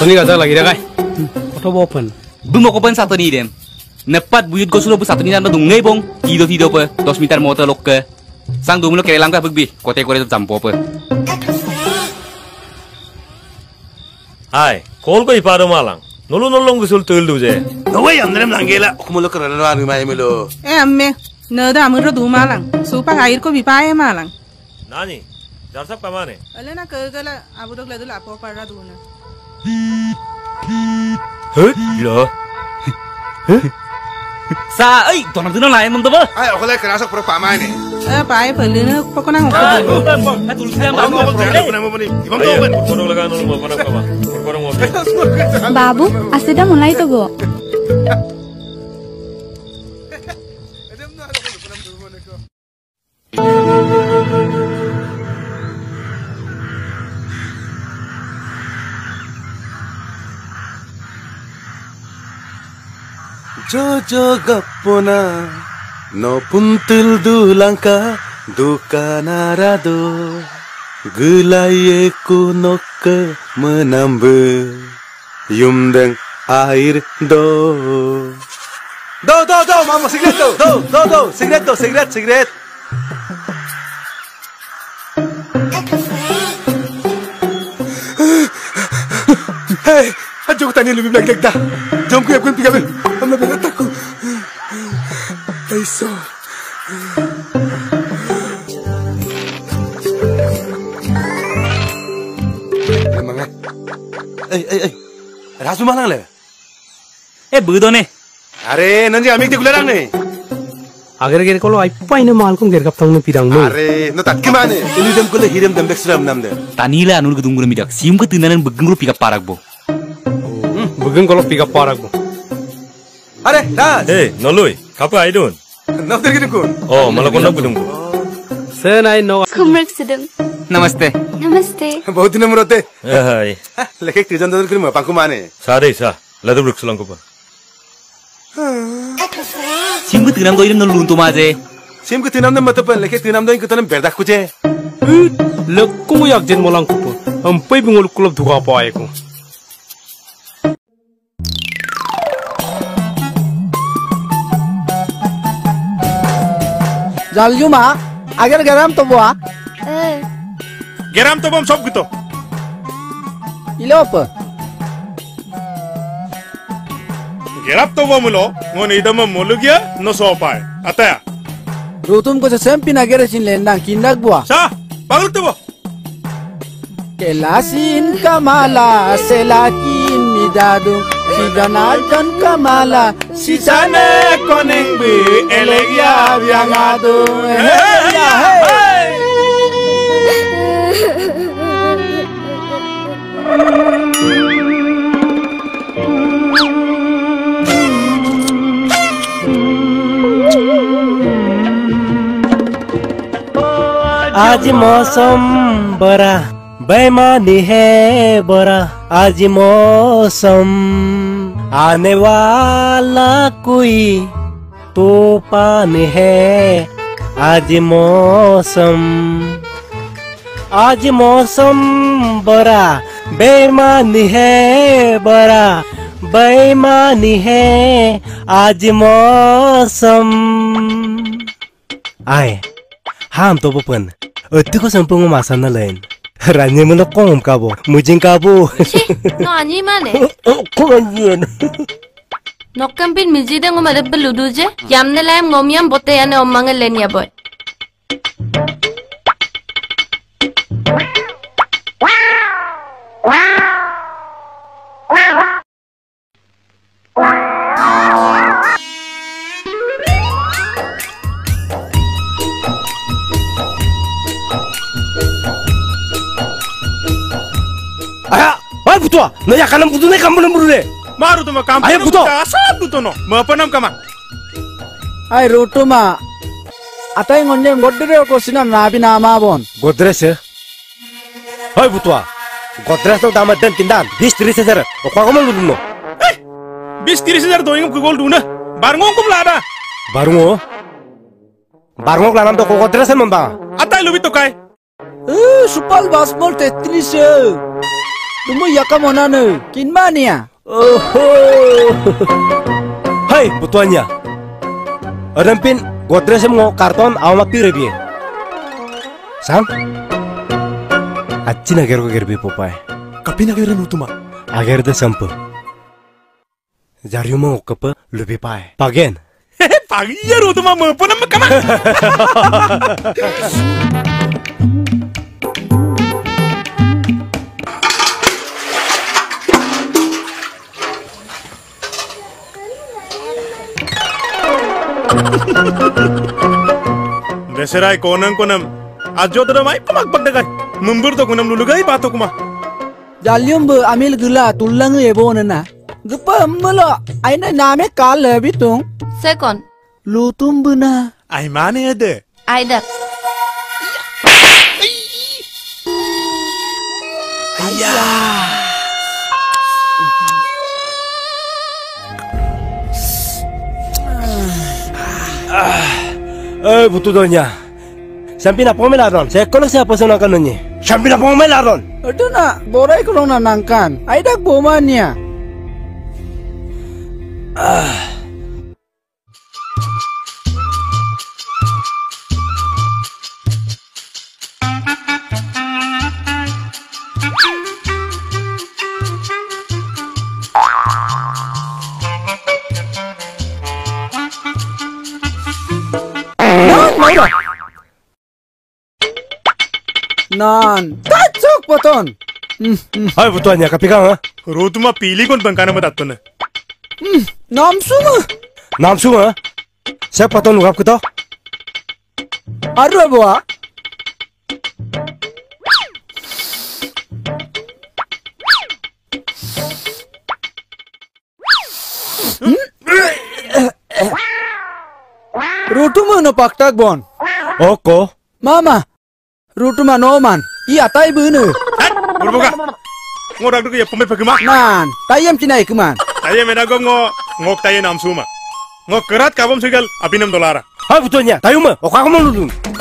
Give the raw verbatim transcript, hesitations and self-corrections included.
Satoni gajak lagi dah kai. Foto open. Bung mau open Satoni dem. Nepat buyut gosulo bu Satoni dan dung ngai bong. Tido tido pe. Dos meter motor lok ke. Sang dung lo kelang ka begbi. Kote kore tu jampo pe. Hai, kol ko iparo malang. Nolu nolong gusul tul duje. Nawai amnem langgela. Kumulo kerana anu mai melo. Eh amme. Nada amur do malang. Supa air ko bipae malang. Nani, jar sab kamane. Alena kagala abu dok ladu lapo parra duna. Heh, lo. Sa, ay, donar dino lain mong dobo. Ay, ako lang kerasa pura pamai ni. Eh pae pelina pokona ngoko. Ah, tulis dia Mau mau jangan pernah mau ni. Imam tu kan. Kono laga nolu mo kono kama. Kono mo. Babu, asida mulai to go. Jojo gapona no puntil dulangka dukanarado gulai ku nok menambe yumdeng air do do do do mama sigret do do do do sigret do sigret sigret hey ajo tani lebih belakang dah jom ku aku pergi ambil ambil berat aku aiso emang eh eh eh rasu malang le Eh, begitu nih. are nanti amik di kularang nih Agar-agar kalau apa ini mal kong gergap tang pirang no. are no tak kemana ini dem kule hiram dem bekstram nam dem Tanila anul gedung gula midak. Sium ke tinanan begeng lu pika parak bo. Begeng kalau pick up parak bo. are dah Hey, nolui. Kapu aidun. nak tergini kun Oh, malah kono gedung ko. Senai no. Kumrak sedang. Namaste. Namaste. बहुत दिन मुरते Hai. लेके तिजन ददर करी मपांकु माने Sare sa. Ladu bruk sulang ko pa. Sium ke tinam doirim nol luntu maje. सिम के तिनाम ने मतलब लेके तिनाम दो इनको तने बेरदा Kuche Lekung yak jen molang kupo. Ampai bingol kulap duga apa aku. Jaljuma, agar garam to boa, Eh, Geram to bom sob gitu. ile apa? Gerap to bom lo. Ngoni idam mulu gya no so pae. Ataya. Rutum ko sa sempi na gere sin lendang kindag boa. Sa, bagul to bo. Kelasin kamala selakin midadung si ganalkan kamala si sana koneng bi elegia biangado. Hey, आज मौसम बड़ा बेमानी है बड़ा आज मौसम आने वाला कोई तूफान है आज मौसम आज मौसम बड़ा बेमानी है बड़ा बेमानी है आज मौसम आए ham to pun itu ko sampung masan na lain ranya mo kong kabo mujing kabo no ani mane. ko anjen Nokampin mijide ngom ada beludu je. Yamne layam ngomiam bote ane omange lenya boy. aya wah butuh no ya kanam butuh ne kamu lembur deh Maru to ma kam. Ayo, puto. Asap puto no. Ma panam kama. ay rutuma. Atay ngonye ngodre ko sina nabi nama bon. godres ya hai butuh godres to damat dan tindan bis tiris hajar o kwa kamu lembur no Bis tiris hajar doing ko gol duna. Barngong kum lada. barungo barungo kelanam to ko godres membang Atay lubi to kai. Eh supal basmol tetris ya. Tumu ya kamona ne? Kin mania? Oh. Hai, butuannya. Adam pin Godres mo karton awak pirebi. Sam? Acci nager ko gerbi popai. Kapi nager nutuma. Ager de sampo. Jariu mo okapa lubi pai. Pagen. Pagi ya Rutuma mo po na magkama. Beserai konang konam. Ajo tera mai pamak pagdagai. Membur to konam lulugai bato kuma. Jalium be amil gula tulang ebo nana. Gepa melo aina name kal lebi tung. Second. Lutum bena. Ai mane ade. Aidak. Eh, butuannya. Sampai nak pomelaron. Saya kalau siapa sana kanonnya. Sampai nak pomelaron. Aduh na, borai kurang na nangkan. Aidak bomanya. Non, kacok poton. Hai butuannya, kapikang ha? Rutuma pili kon bangkana matato na. Namsu mu? Namsu ha? Saya patong lugap kita. Aduh bawa. Rutuma no paktak bon. Oko. Mama. Rutuma no man. Iya tai bunu. Burbuka. Ngorak dulu ya pembe pagima. Nan, tayam cina ikuman. Tayo menago ngo ngok tayo namsuma. Ngok kerat kabom segal abinam dolara. Hai butuannya, tayo mo. Oka kamu dulu.